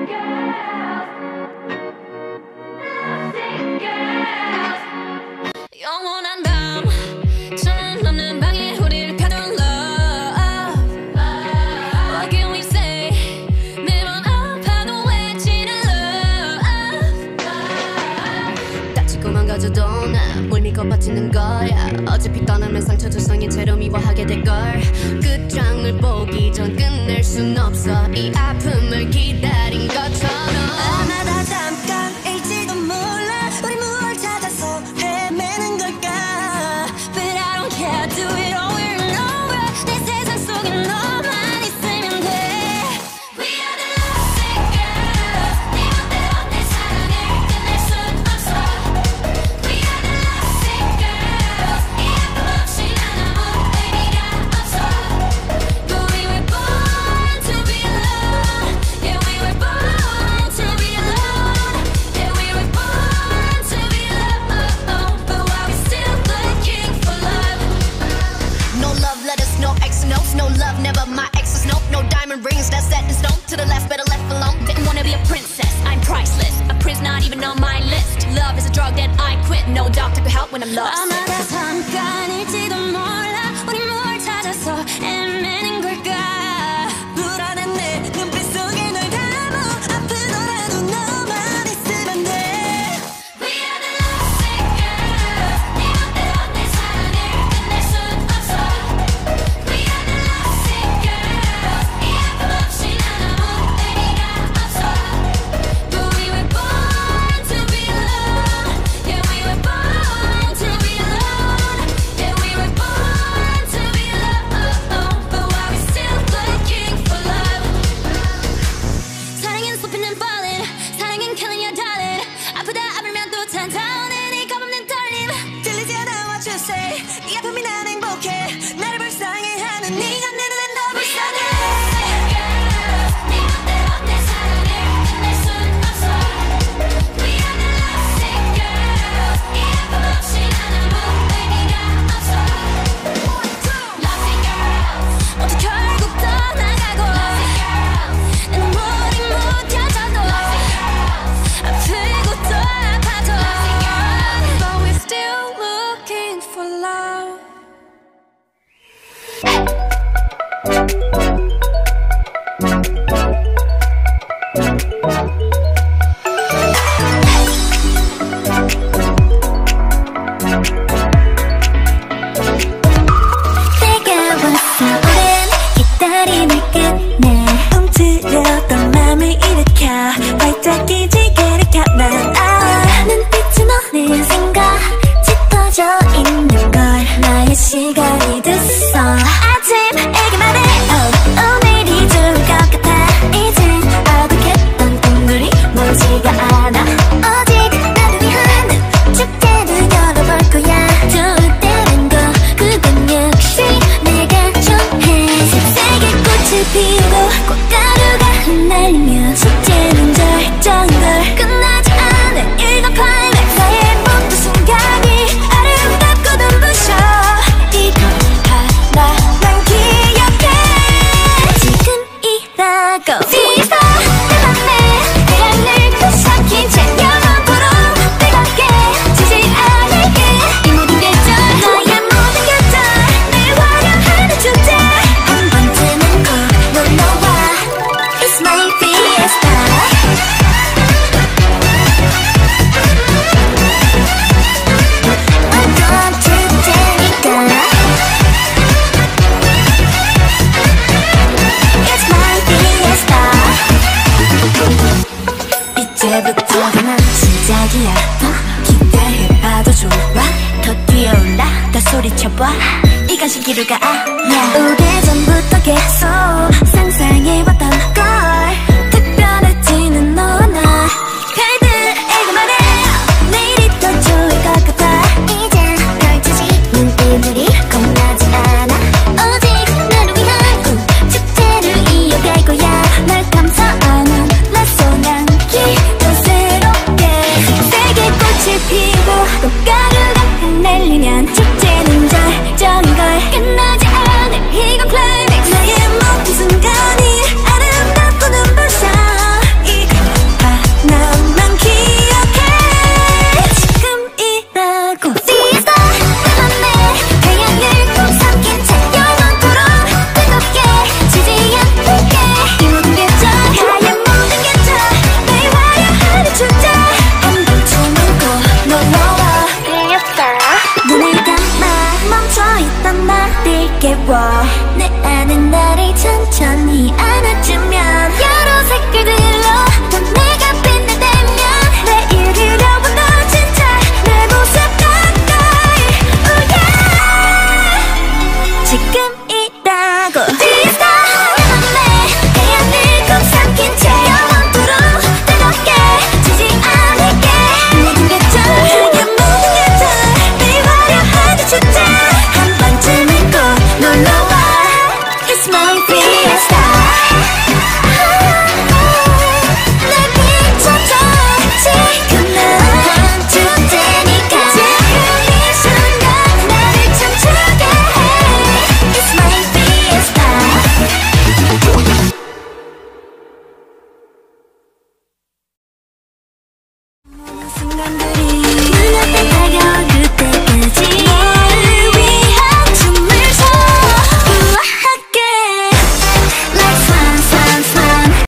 영원한 밤 저는 없는 방에 우리를 가둔 love. What can we say? 매번 아파도 외치는 love. 다치고만 가져도 난 뭘 믿고 버티는 거야. 어차피 떠나면 상처 조성인 채로 미워하게 될걸. 끝장을 보기 전 끝낼 순 없어. 이 아픔을 기다린 것처럼. 아마 다 잠깐일지도 몰라. 우리 뭘 찾아서 헤매는 걸까. But I don't care, do it over and over. 내 세상 속에 너만 있으면 돼. We are the LoveSick girls. 네 맘대로 내 사랑을 끝낼 순 없어. We are the LoveSick girls. 이 아픔 없이 난 아무 의미가 없어. But we were born to be alone. Yeah, we were born to be alone. Yeah, we were born to be alone. But why we still looking for love? No love letters, no X notes. No love, never my exes, nope. No diamond rings, that's set in stone. To the left, better left alone. Didn't wanna be a princess, I'm priceless. A prince not even on my list. Love is a drug that I quit. No doctor could help when I'm lost. 아마 다 잠깐일지도 몰라. 우리 뭘 찾아서 헤매는 걸까. 불안한 내 눈빛 속에 널 담아. 아프더라도 너만 있으면 돼. We are the LoveSick girls. 네 맘대로 내 사랑을 끝낼 순 없어. We are the LoveSick girls. 이 아픔 없이 난 아무 의미가 없어. But we were born to be alone. Yeah, we were born to be alone. Yeah, we were born to be alone. But why we still looking for love? 사랑은 slipping and falling. 사랑은 killing your darling. 아프다 아프면 또 찾아오는 이 겁없는 떨림. 들리지 않아 what you say. 이 아픔이 난 행복해. 나를 불쌍해하는 네가 내 눈엔 더 불쌍해. 네 맘대로 내 사랑을 끝낼 순 없어. We are the LoveSick girls. 이 아픔 없이 난 아무 의미가 없어. LoveSick girls. 모두 결국 떠나가고. LoveSick girls. 내 눈물이 묻혀져도. 아프고 또 아파도. But we're still looking for love. 내가 왔어 오랜 기다림을 끝내 움츠렸던 맘을 일으켜 발작기지개를 켜면 눈빛은 어느 생각 짙어져 있는 걸 나의 시간이 됐어 아침에게 말해 오늘이 좋을 것 같아 이젠 어둑했던 꿈들이 멀지가 않아 오직 나를 위한 축제를 열어볼 거야 좋을 때는 거 그건 역시 내가 정해 색색의 꽃을 피우고 꽃가루가 흩날리며 축제는 절정인 걸 끝나지 않을 일과 클라이맥스 나의 모든 순간이 아름답고 눈부셔 이건 하나만 기억해 지금이라고 Fiesta 내 맘에 내 안을 또 삭힌 채 영원토록 뜨겁게 지지 않을게 이 모든 계절 너의 모든 계절 늘 화려하는 축제 한 번쯤은 꼭 놀러와 It's my Fiesta 어떤 축제니까 It's my Fiesta 이제부터가 난 시작이야 기대해봐도 좋아 더 뛰어올라 더 소리쳐봐 이건 시기를 가 오래전부터 계속 상상해왔던 걸 특별해지는 너와 나 별들에게 말해 내일이 더 좋을 것 같아 이젠 펼쳐지는 일들이 겁나지 않아 오직 나를 위한 축제를 이어갈 거야 날 감싸안은 낯선 향기 더 새롭게 색색의 꽃을 피우고 꽃가루가 흩날리면 축제는 절정인 걸 끝나지 않을 이건 클라이맥스 Fiesta